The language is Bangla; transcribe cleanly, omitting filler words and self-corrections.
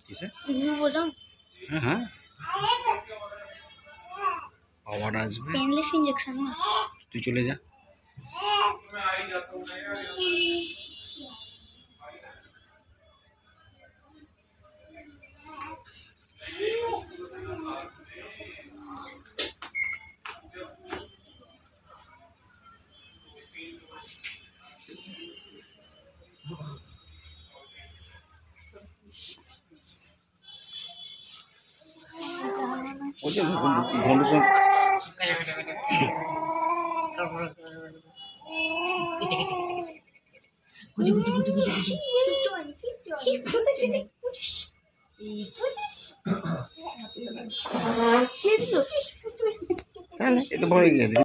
কিসে? বোঝাও হ্যাঁ হ্যাঁ আবার আসবে। পেনলেস ইনজেকশন না, তুই চলে যা। ওই যে ঘন্টুর সঙ্গে তাহলে এটা ভরে গিয়েছে।